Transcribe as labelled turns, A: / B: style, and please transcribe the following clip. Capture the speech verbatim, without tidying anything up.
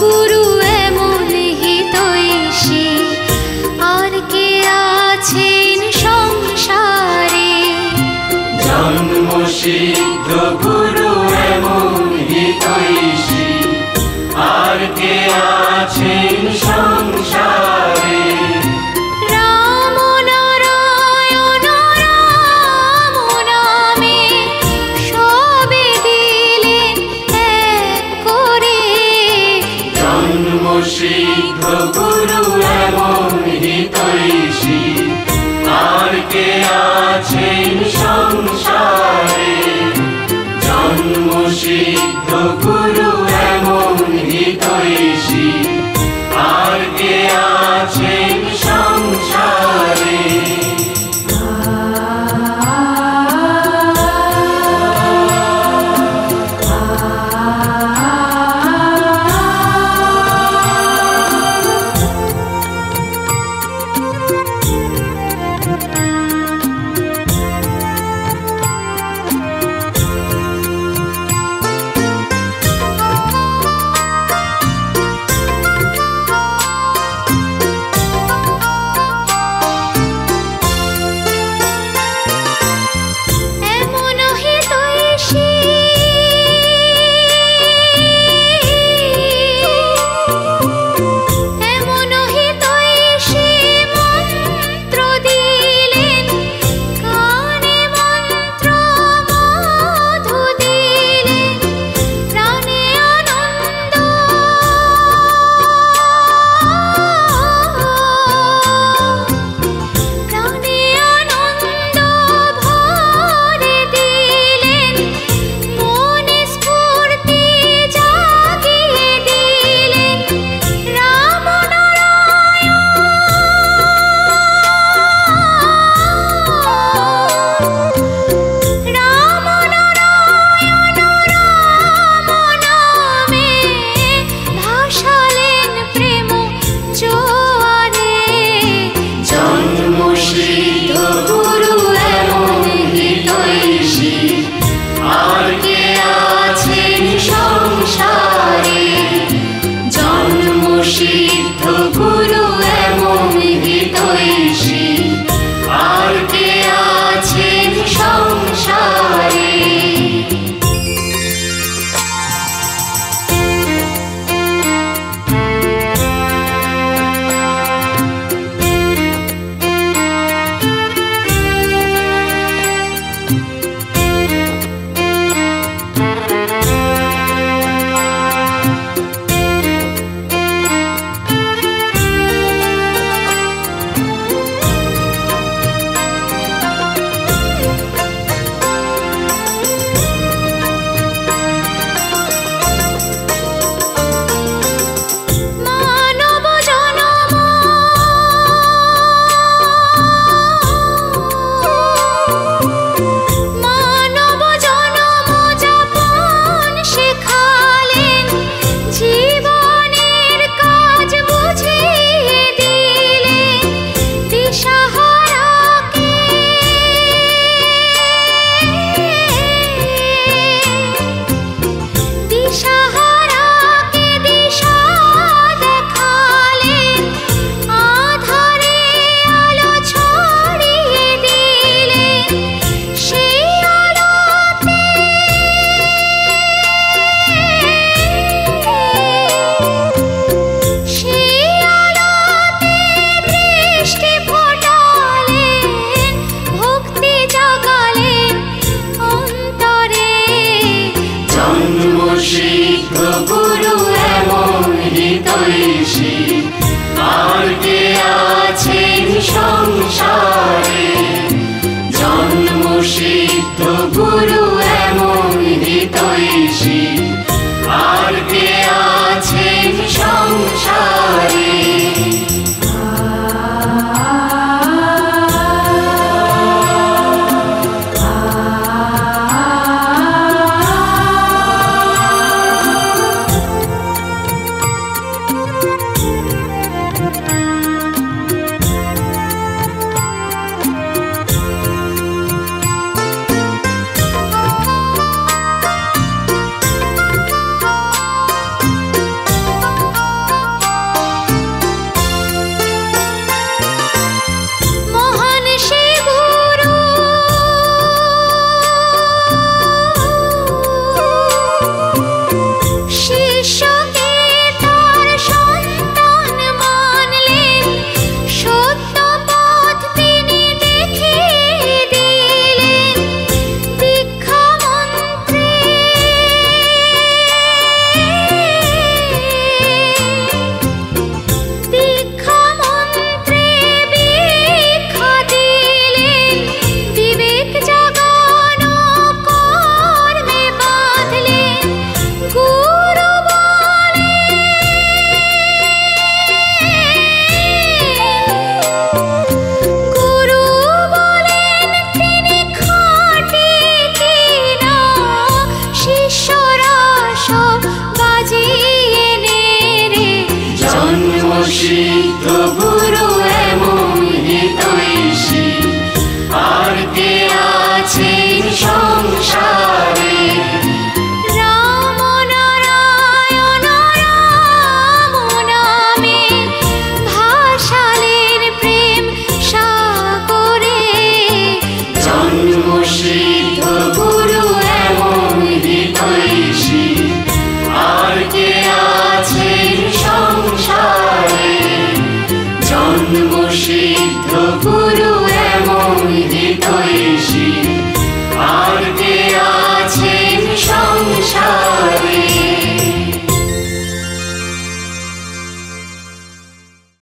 A: গুরু এমন হিতৈষী আর কে আছেন সংসারে।
B: জন্ম সিদ্ধ গুরু এমন হিতৈষী আর কে আছেন সংসারে।
A: রাম নারায়ণ রাম নামে সবে দিলেন এক করে।
B: জন্ম সিদ্ধ গুরু এমন হিতৈষী আর কে আছেন সংসারে। জন্ম সিদ্ধ গুরু এমন হিতৈষী আর কে আছেন সংসারে।
A: এমন হিতৈষী এমন হিতৈষী মন্ত্র দিলেন কানে, মন্ত্র মধু দিলেন প্রাণে আনন্দ। প্রাণে আনন্দ ভরে দিলেন, মনে স্ফূর্তি জাগিয়ে দিলেন। রাম নারায়ণ রাম নারায়ণ রাম নামে ভাসালেন প্রেম জোয়ারে।
B: জন্ম সিদ্ধ গুরু এমন হিতৈষী আর কে আছেন সংসারে। জন্ম সিদ্ধ গুরু এমন হিতৈষী আর কে আছেন সংসারে।
A: মানব জনম মানব জনম যাপন শেখালেন, জীবনের কাজ বুঝিয়ে দিলেন। দিশাহারাকে দিশাহারাকে দিশা দেখালেন, আধারে আলো ছড়িয়ে দিলেন। সেই আলোতে সেই আলোতে দৃষ্টি ফোটালেন, ভক্তি জাগালেন অন্তরে।
B: জন্ম সিদ্ধ গুরু এমন হিতৈষী আর কে আছেন সংসারে। জন্ম সিদ্ধ গুরু এমন হিতৈষী আর কে আছেন সংসারে।
A: রাম
B: প্রভু